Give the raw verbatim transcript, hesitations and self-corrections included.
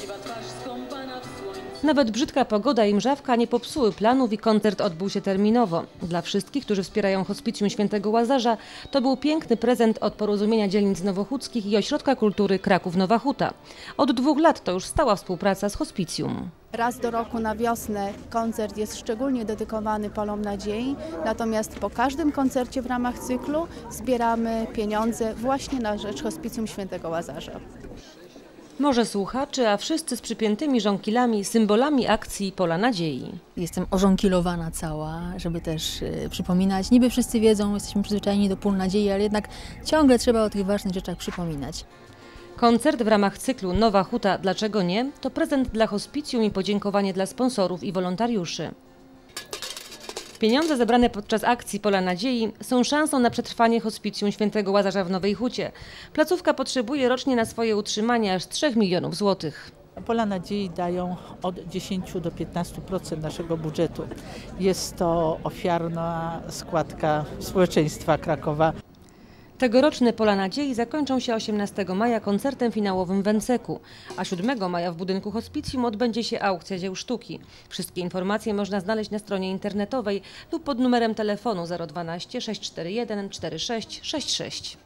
Nawet brzydka pogoda i mrzawka nie popsuły planów i koncert odbył się terminowo. Dla wszystkich, którzy wspierają Hospicjum Świętego Łazarza, to był piękny prezent od Porozumienia Dzielnic Nowochódzkich i Ośrodka Kultury Kraków-Nowa Huta. Od dwóch lat to już stała współpraca z Hospicjum. Raz do roku na wiosnę koncert jest szczególnie dedykowany Polom Nadziei, natomiast po każdym koncercie w ramach cyklu zbieramy pieniądze właśnie na rzecz Hospicjum Świętego Łazarza. Może słuchacze, a wszyscy z przypiętymi żonkilami, symbolami akcji Pola Nadziei. Jestem ożonkilowana cała, żeby też y, przypominać. Niby wszyscy wiedzą, jesteśmy przyzwyczajeni do Pól Nadziei, ale jednak ciągle trzeba o tych ważnych rzeczach przypominać. Koncert w ramach cyklu Nowa Huta Dlaczego nie? To prezent dla Hospicjum i podziękowanie dla sponsorów i wolontariuszy. Pieniądze zebrane podczas akcji Pola Nadziei są szansą na przetrwanie Hospicjum Świętego Łazarza w Nowej Hucie. Placówka potrzebuje rocznie na swoje utrzymanie aż trzech milionów złotych. Pola Nadziei dają od dziesięciu do piętnastu procent naszego budżetu. Jest to ofiarna składka społeczeństwa Krakowa. Tegoroczne Pola Nadziei zakończą się osiemnastego maja koncertem finałowym w Enseku, a siódmego maja w budynku Hospicjum odbędzie się aukcja dzieł sztuki. Wszystkie informacje można znaleźć na stronie internetowej lub pod numerem telefonu zero dwanaście sześć cztery jeden cztery sześć sześć sześć.